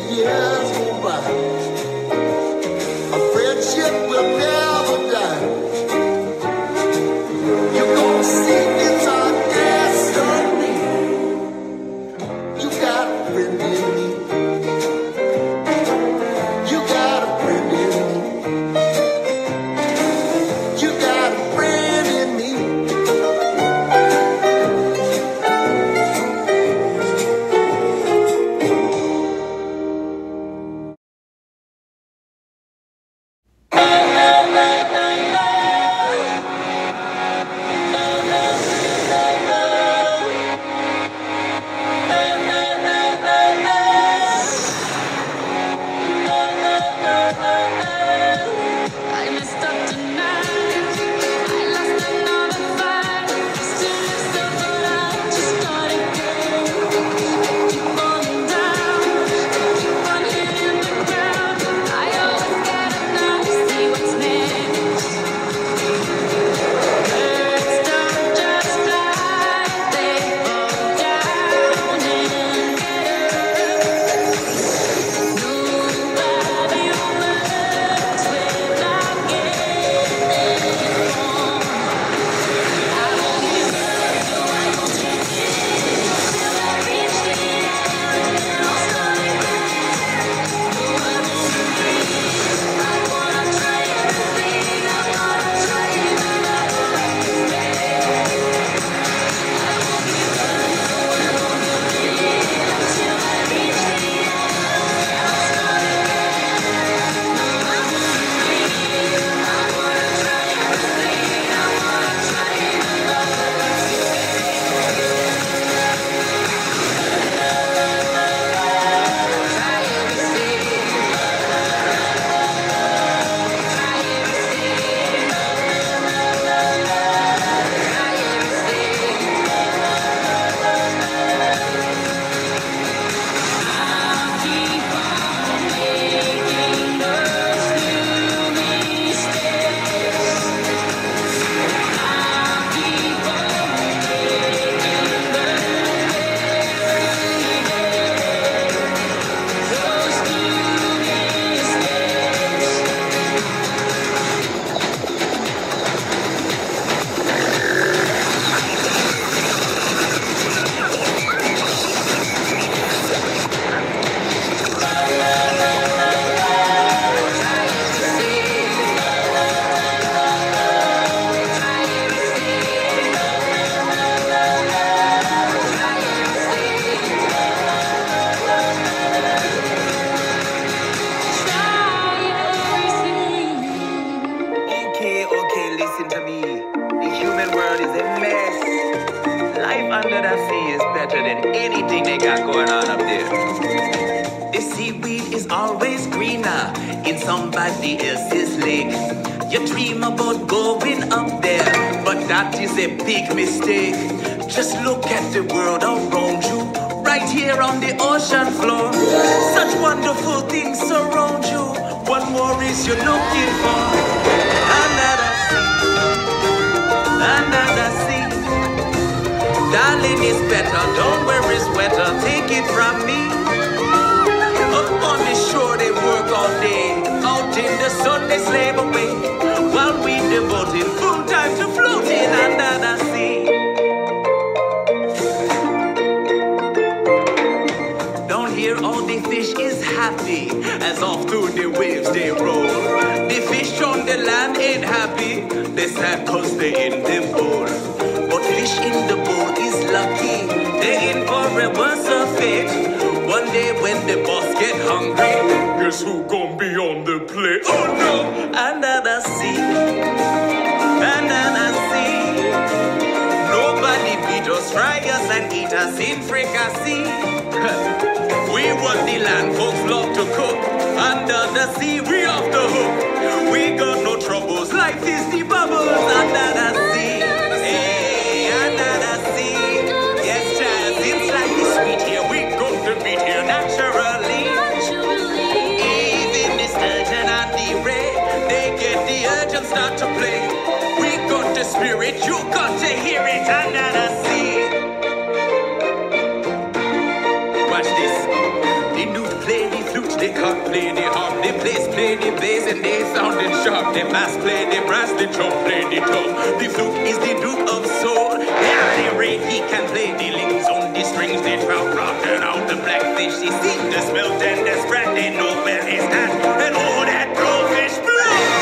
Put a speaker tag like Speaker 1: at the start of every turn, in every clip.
Speaker 1: years go by, a friendship will never die. You're gonna see it's our destiny. You got a friend in me. You got a friend in me. You got a friend in me.
Speaker 2: Listen to me. The human world is a mess. Life under the sea is better than anything they got going on up there. The seaweed is always greener in somebody else's lake. You dream about going up there, but that is a big mistake. Just look at the world around you, right here on the ocean floor. Such wonderful things surround you. What more is you looking for? Another sea. Darling, it's better, don't worry, sweater, take it from me. Up on the shore they work all day, out in the sun they slave away, while we devoted full time to floating under the sea. Down here all the fish is happy, as off through the waves they roll. The fish on the land ain't happy, they sad cause they in the bowl. But fish in the bowl is lucky, they in for a worse fate. One day when the boss get hungry, guess who gon' be on the plate? Oh no! Under the sea, under the sea. Nobody beat us, fry us and eat us in fricassee. We want the land, folks love to cook. Under the sea, we off the hook. We got no troubles, life is the bubbles. Under the sea, hey, under the sea. Yes, child, it's like the sweet here. We got to meet here naturally. Even the sturgeon and the ray, they get the urge and start to play. We got the spirit, you got to hear it under the sea. Watch this, the newt play the flute, they can't play the harp. The bass play the bass and they sounding sharp. The bass play the brass, the drum play the drum. The flute is the duke of soul. Yeah, the rain he can play the links on the strings. The trout rocking out the blackfish. He seen the smelt and the spread. They know where he's at and all that blowfish blow.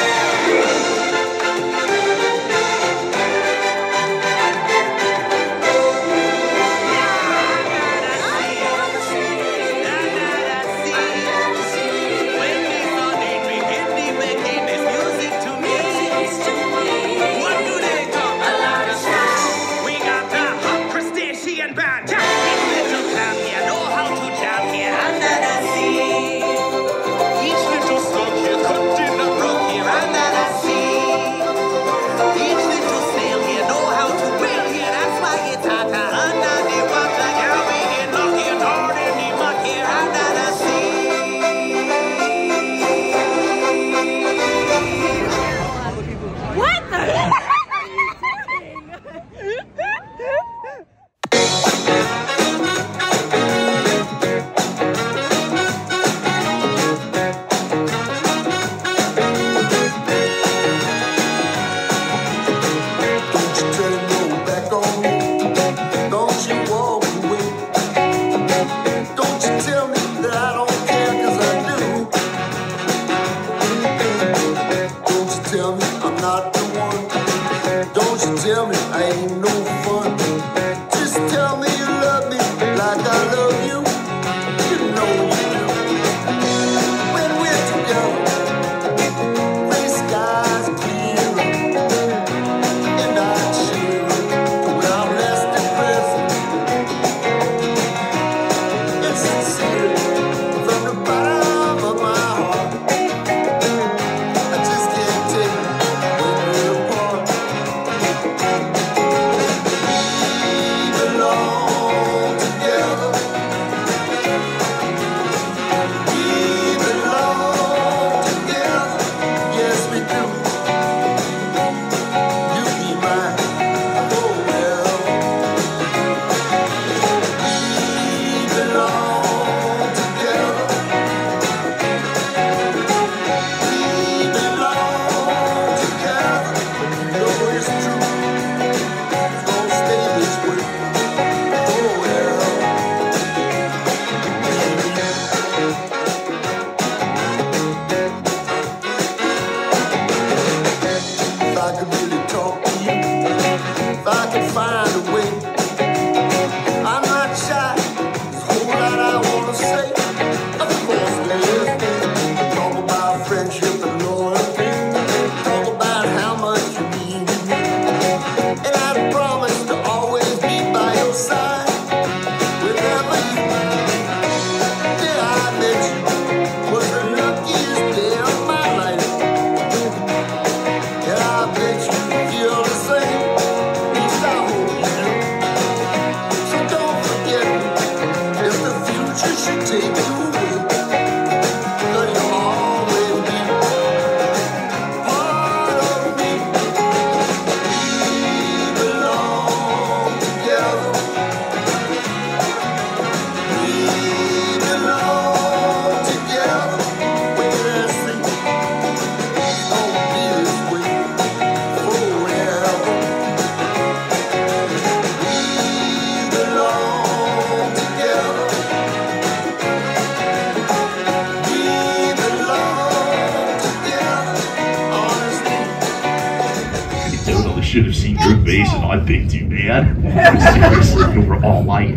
Speaker 3: Should have seen your face and I picked you, man. Seriously, you were all like...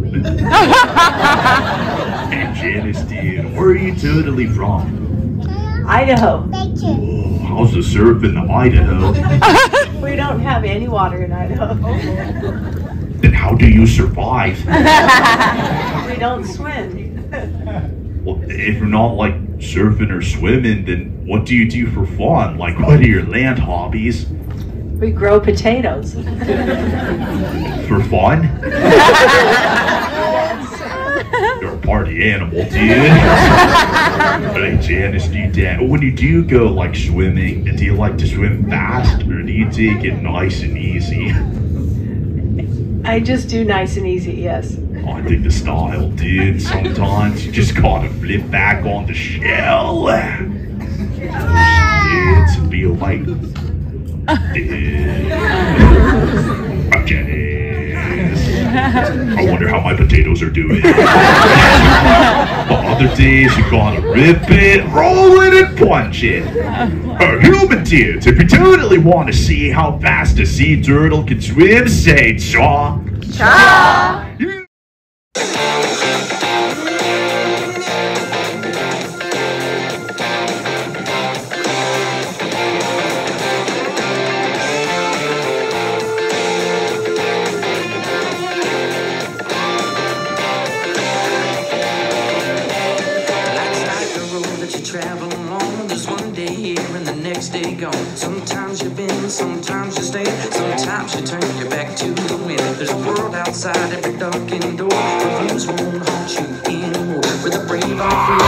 Speaker 3: And Janice, dude, where are you totally from?
Speaker 4: Idaho.
Speaker 3: Oh, how's the surf in Idaho?
Speaker 4: We don't have any water in Idaho.
Speaker 3: Then how do you survive?
Speaker 4: We don't swim.
Speaker 3: Well, if you're not like surfing or swimming, then what do you do for fun? Like, what are your land hobbies?
Speaker 4: We grow potatoes.
Speaker 3: For fun? You're a party animal, dude. Hey, Janice, when you do go like swimming, do you like to swim fast or do you take it nice and easy?
Speaker 4: I just do nice and easy, yes.
Speaker 3: I dig the style, dude. Sometimes you just gotta flip back on the shell. Dude, to feel like this. Okay. I wonder how my potatoes are doing. Other days you gotta rip it, roll it, and punch it. Human dudes, if you totally want to see how fast a sea turtle can swim, say chaw.
Speaker 5: Cha!
Speaker 2: Travel along, there's one day here and the next day gone. Sometimes you bend, sometimes you stay, sometimes you turn your back to the wind. There's a world outside every darkened door, the views won't haunt you anymore. Where the brave are free.